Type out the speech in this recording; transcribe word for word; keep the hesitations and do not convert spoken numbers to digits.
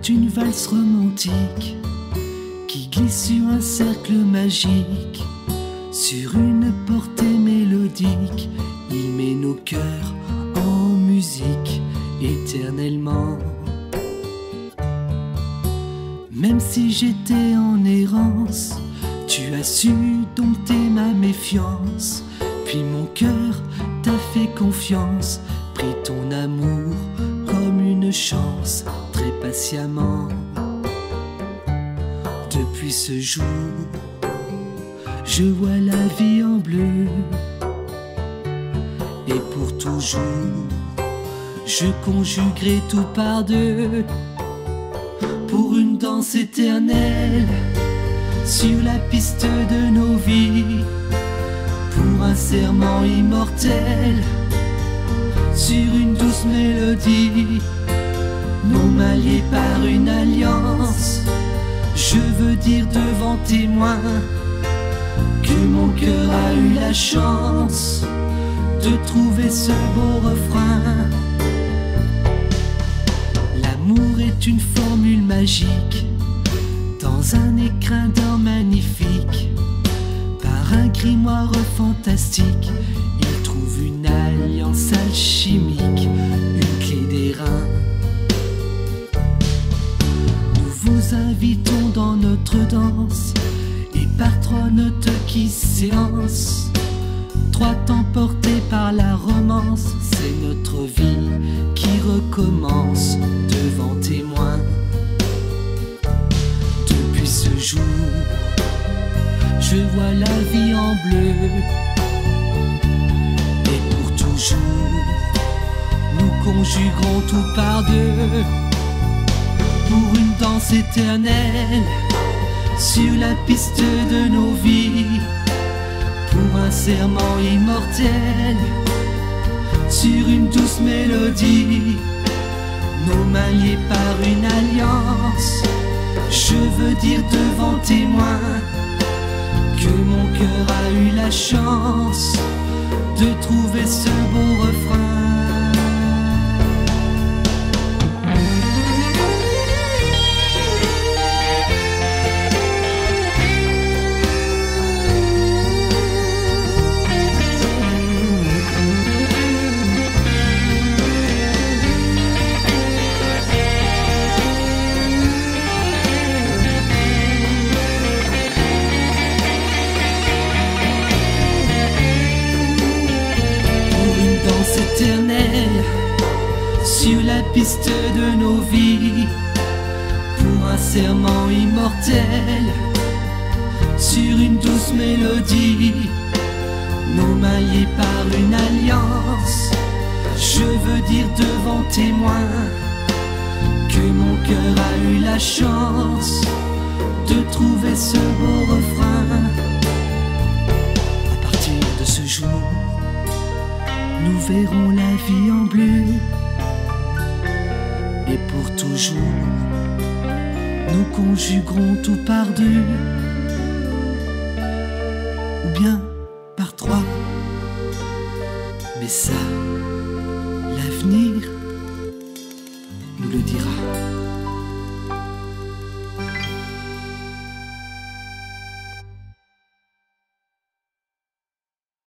est une valse romantique qui glisse sur un cercle magique, sur une portée mélodique. Il met nos cœurs en musique éternellement. Même si j'étais en errance, tu as su dompter ma méfiance. Puis mon cœur t'a fait confiance, pris ton amour comme une chance, très patiemment. Depuis ce jour, je vois la vie en bleu, et pour toujours, je conjuguerai tout par deux, pour une danse éternelle sur la piste de nos vies, pour un serment immortel sur une douce mélodie. Nos mains liées par une alliance, je veux dire devant témoin que mon cœur a eu la chance de trouver ce beau refrain. L'amour est une formule magique dans un écrin d'or magnifique. Par un grimoire fantastique, il trouve une alliance alchimique, une clé des reins. Nous vous invitons dans notre danse, et par trois notes qui s'élancent, trois temps portés par la romance, c'est notre vie qui recommence devant témoin. Depuis ce jour, je vois la vie en bleu, et pour toujours, nous conjuguerons tout par deux, pour une danse éternelle sur la piste de nos vies, pour un serment immortel sur une douce mélodie. Nos mains liées par une alliance, je veux dire devant témoin que mon cœur a eu la chance de trouver ce beau refrain. Éternelle sur la piste de nos vies, pour un serment immortel sur une douce mélodie. Nos mains liées par une alliance, je veux dire devant témoin que mon cœur a eu la chance de trouver ce beau refrain. À partir de ce jour, nous verrons la vie en bleu, et pour toujours, nous conjuguerons tout par deux, ou bien par trois. Mais ça, l'avenir